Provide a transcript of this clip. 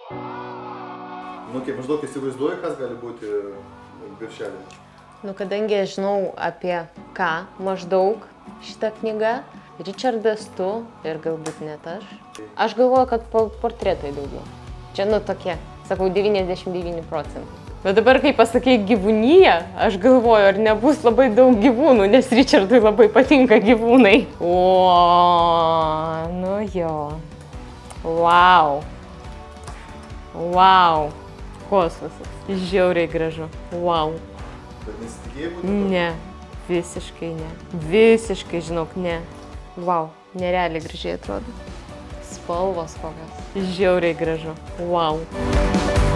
Nu, kaip maždaug įsivaizduoju, kas gali būti viršelė. Nu, kadangi aš žinau apie ką maždaug šitą knygą, Richardas, tu ir galbūt net aš. Aš galvoju, kad portretai daugiau. Čia, nu, tokie, sakau, 99%. Bet dabar, kai pasakai gyvūnyje, aš galvoju, ar nebus labai daug gyvūnų, nes Richardui labai patinka gyvūnai. O, nu jo. Vau. Vau. Kosmosas. Žiauriai gražu. Vau. Bet nesitikėjai būtų? Ne, visiškai ne. Visiškai, žinok, ne. Vau, nerealiai gražiai atrodo. Spalvos kokios. Žiauriai gražu. Vau.